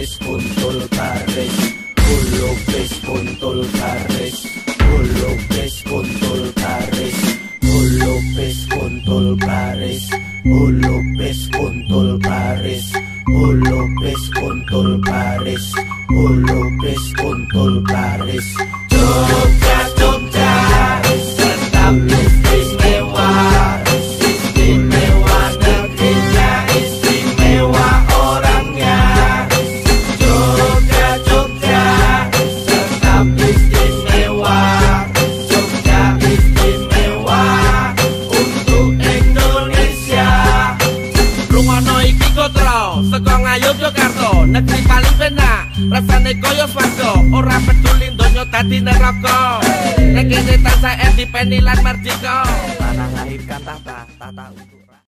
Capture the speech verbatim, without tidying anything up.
Lopez Kontol Kares, oh Lopez Kontol Kares, oh Lopez Kontol Kares, oh Lopez Kontol Kares, oh Lopez Kontol Kares, oh Lopez Kontol Kares, oh Lopez Kontol Kares. Jogja, Jogja, tetap istimewa, istimewa negerinya, istimewa orangnya. Jogja, Jogja, tetap istimewa, Jogja istimewa untuk Indonesia. Rungono iki kotro, saka Ngayogyakarta, negeri paling penak, rasane koyo swarga, ora peduli donya dadi neraka. Nek kene tansah independen lan merdeka, tanah lahirkan tata, tata untuk